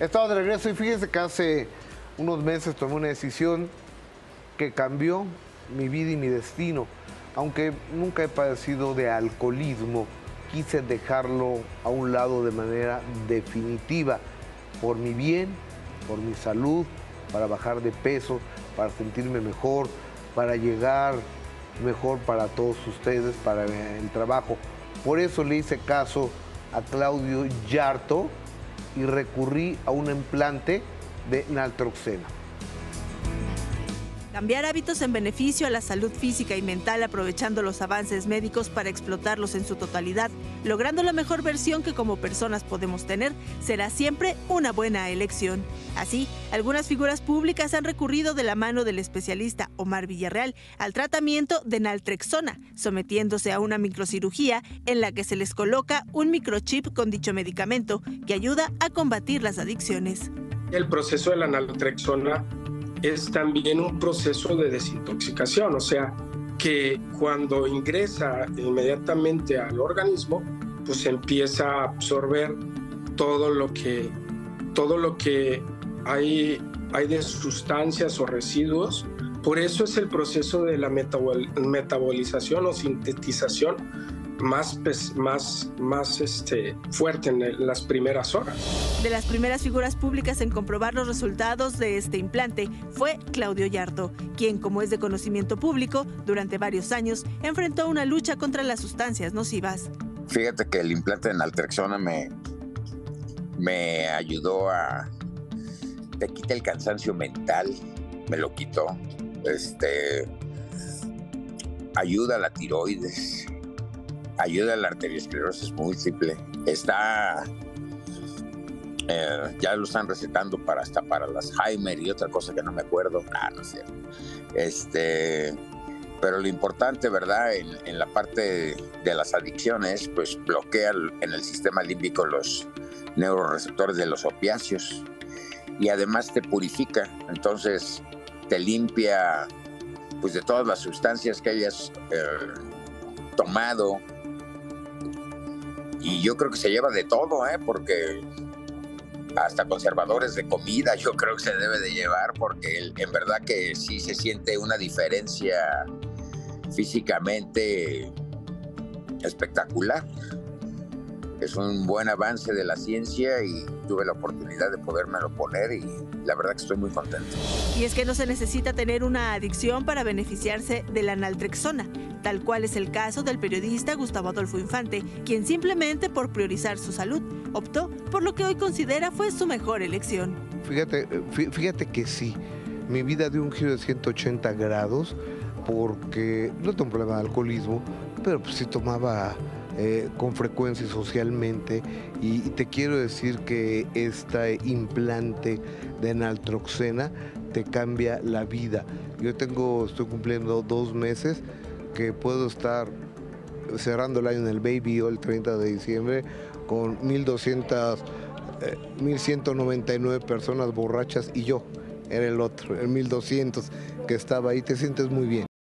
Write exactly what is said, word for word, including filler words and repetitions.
Estaba de regreso y fíjense que hace unos meses tomé una decisión que cambió mi vida y mi destino. Aunque nunca he padecido de alcoholismo, quise dejarlo a un lado de manera definitiva, por mi bien, por mi salud, para bajar de peso, para sentirme mejor, para llegar mejor para todos ustedes, para el trabajo. Por eso le hice caso a Claudio Yarto y recurrí a un implante de naltroxena. Cambiar hábitos en beneficio a la salud física y mental aprovechando los avances médicos para explotarlos en su totalidad, logrando la mejor versión que como personas podemos tener, será siempre una buena elección. Así, algunas figuras públicas han recurrido de la mano del especialista Omar Villarreal al tratamiento de naltrexona, sometiéndose a una microcirugía en la que se les coloca un microchip con dicho medicamento que ayuda a combatir las adicciones. El proceso de la naltrexona es también un proceso de desintoxicación, o sea, que cuando ingresa inmediatamente al organismo, pues empieza a absorber todo lo que, todo lo que hay, hay de sustancias o residuos. Por eso es el proceso de la metabol, metabolización o sintetización más, más, más este, fuerte en las primeras horas. De las primeras figuras públicas en comprobar los resultados de este implante fue Claudio Yarto, quien, como es de conocimiento público, durante varios años enfrentó una lucha contra las sustancias nocivas. Fíjate que el implante de naltrexona me, me ayudó a... Te quita el cansancio mental, me lo quitó. Este, ayuda a la tiroides, ayuda a la arteriosclerosis múltiple. Está... Eh, ya lo están recetando para hasta para el Alzheimer y otra cosa que no me acuerdo. Ah, no sé. Este, pero lo importante, ¿verdad? En, en la parte de, de las adicciones, pues bloquea en el sistema límbico los neuroreceptores de los opiáceos y además te purifica. Entonces te limpia, pues, de todas las sustancias que hayas eh, tomado. Y yo creo que se lleva de todo, ¿eh? Porque hasta conservadores de comida yo creo que se debe de llevar, porque en verdad que sí se siente una diferencia físicamente espectacular. Es un buen avance de la ciencia y tuve la oportunidad de podérmelo poner y la verdad que estoy muy contento. Y es que no se necesita tener una adicción para beneficiarse de la naltrexona, tal cual es el caso del periodista Gustavo Adolfo Infante, quien simplemente por priorizar su salud optó por lo que hoy considera fue su mejor elección. Fíjate, fíjate que sí, mi vida dio un giro de ciento ochenta grados porque no tengo un problema de alcoholismo, pero pues sí tomaba eh, con frecuencia y socialmente, y, y te quiero decir que este implante de naltroxena te cambia la vida. Yo tengo, estoy cumpliendo dos meses que puedo estar cerrando el año en el Baby el treinta de diciembre con mil doscientas, eh, mil ciento noventa y nueve personas borrachas y yo era el otro, el mil doscientos que estaba ahí. Te sientes muy bien.